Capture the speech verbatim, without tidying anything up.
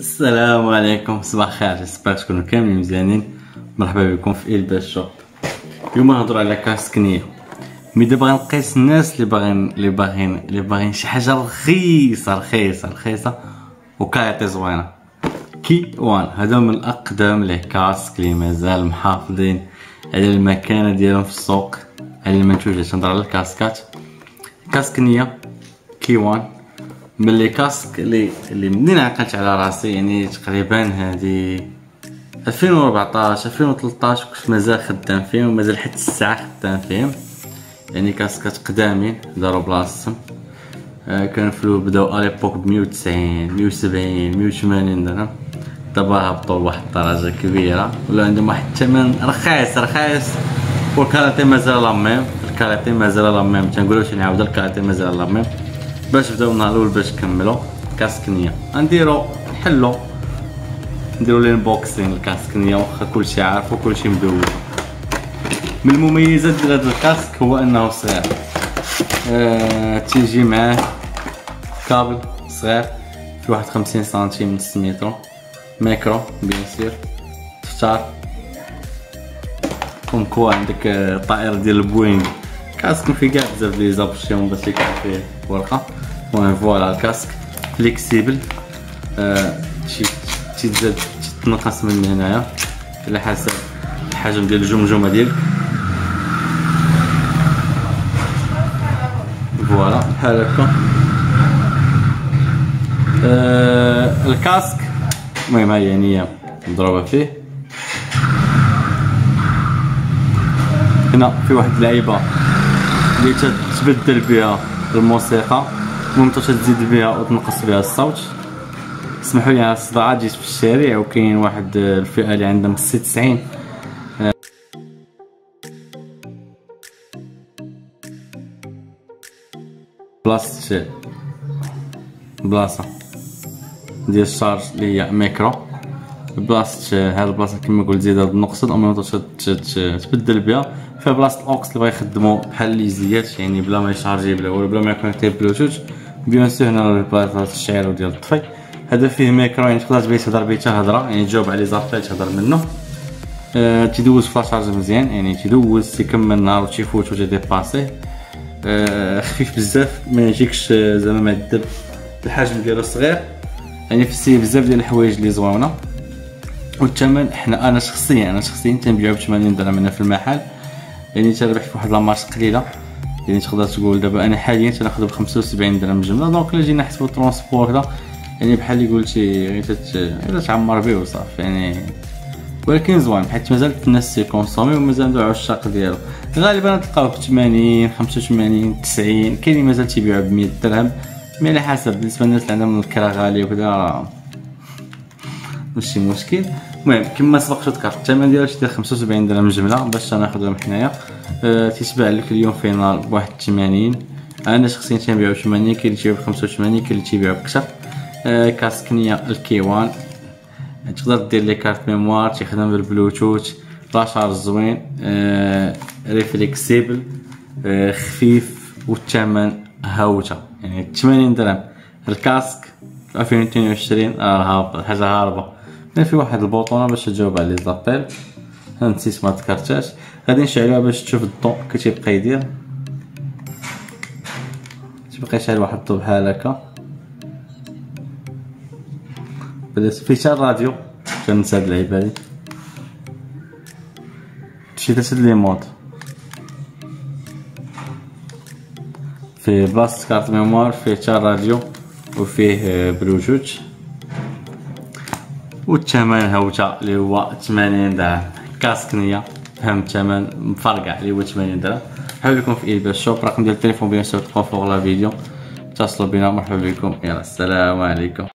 السلام عليكم، صباح الخير، جيسبر تكونوا كاملين مزيانين. مرحبا بكم في إلباس شوب. اليوم نهضروا على كاسك نية. مي دابا غنقيس الناس اللي باغيين اللي باغيين اللي باغيين شي حاجه رخيصه رخيصه رخيصه وكاليتي زوينه. كي وان هذا من الاقدم لي كاسك اللي مازال محافظين على المكانه ديالهم في السوق، على المنتوجات. نهضر على الكاسكات. كاسك نية كي وان ملي كاسك اللي اللي منين عقلت على راسي، يعني تقريبا هادي ألفين وأربعطاش ألفين وثلاثطاش كنت مازال خدام فيهم ومازال حتى الساعه خدام فيهم. يعني كاسكات قدامين داروا بلاصتهم. آه كان فلو بداو اليبوك ب مية وتسعين مية وسبعين مية وثمانين درهم، دابا هبطوا لواحد الدرجه كبيره ولا عندهم واحد الثمن رخيص رخيص. والكاليتي مازال لا ميم، الكاليتي مازال لا ميم. تنقولوش نعاود الكاليتي مازال لا ميم. باش بداو النهار الاول باش نكملو كاسك نية غنديرو نحلو نديرو لينبوكسين الكاسك نية، واخا كلشي عارف وكلشي مدوز. من المميزات ديال هذا الكاسك هو انه صغير. آه، تيجي معاه كابل صغير في واحد خمسين سنتيم نص متر ميكرو بيان سير. تختار كوم كوا عندك الطائرة ديال البوينغ. كاسك فيه كاع بزاف ديال زابشيون باش يكون فيه ورقة. المهم فوالا الكاسك فليكسيبل. آه، شي تيزاد تنقص من هنايا على حسب الحجم ديال الجمجمه ديالك. فوالا بحال هكا. أه الكاسك المهم هاهي يعني مضروبه فيه. هنا في واحد اللعيبه اللي تتبدل بها الموسيقى، ممكن تزيد بها وتنقص بها الصوت. اسمحوا لي على الصداع، جيت في الشارع وكاين واحد الفئه اللي عندهم ستة وتسعين. بلاصه بلاصه ديال الشارج اللي هي ميكرو. بلاصه هاد البلاصه كما قلت زيد هاد النقص او تبدل بها. في بلاصه الاوكس اللي بغا يخدموا بحال ليزيات، يعني بلا ما يشارجي بلا والو، بلا ما يكونيكتي بلوتوث. بيان سور هنا البلاصه الشعير ديال الطفي هذا فيه ميكرو، يعني تقدر تبغي تهضر به حتى هضره، يعني تجاوب على لي زابيل تهضر منه. أه تيدوز فلاشارج مزيان، يعني تيدوز تيكمل النهار وتيفوت وتيديباسي. أه خفيف بزاف، ما يجيكش زعما معذب. الحجم ديالو صغير، يعني فيه بزاف ديال الحوايج اللي زوينه. والثمن حنا انا شخصيا انا شخصيا تنبيعو ب ثمانين درهم هنا في المحل، يعني تربح في واحد لامارش قليله. يعني تقدر تقول دابا انا حاليا تناخذو ب خمسة وسبعين درهم جمله. دونك الا جينا نحسبو الترونسبور هذا يعني بحال اللي قلتي غير تت تعمر به وصافي يعني. ولكن زوين حيت مازال الناس تيكونسومي ومازال عندو عشاق ديالو. غالبا تلقاوه ب ثمانين خمسة وثمانين تسعين، كاينين مازال تيبيعوه ب مية درهم. مي على حسب، بالنسبه للناس اللي عندهم الكرا غالي وكذا ماشي مشكل. المهم كما سبق ذكرت الثمن ديالو تيدير خمسة وسبعين درهم جمله باش تناخذهم حنايا. أه تيتباع لك اليوم في نهار بواحد ثمانين. انا شخصيا تنبيعو ثمانين، كاين اللي تيبيعو ب خمسة وثمانين، كاين اللي تيبيعو بكثر. أه كاسك نية الكيوان تقدر دير لي كارت ميموار، تيخدم بالبلوتوث، لاشارج زوين. أه ريفليكسيبل، أه خفيف، والثمن هاوته يعني ثمانين درهم. الكاسك في ألفين واثنين وعشرين راه حاجه هاربه. في واحد البوطونه باش تجاوب على لي زابيل، نسيت ما ذكرتهاش. غادي نشعلوها باش تشوف الضوء كي تيبقى يدير. تيبقى يشعل واحد الضوء بحال هكا. بدات فيه حتى الراديو، كنسى هاد اللعيبه هادي. شي ثلاثه لي مود فيه بلاصه كارت ميموار، فيه حتى الراديو وفيه بلوتوث. والثمن هاوتا اللي هو ثمانين درهم. كاسك نية فهم الثمن مفرقع اللي هو ثمانين درهم. مرحبا بكم في إلباس شوب. رقم ديال التليفون بيان سور تلقاو فوق لا فيديو، اتصلوا بنا. مرحبا بكم، يلا السلام عليكم.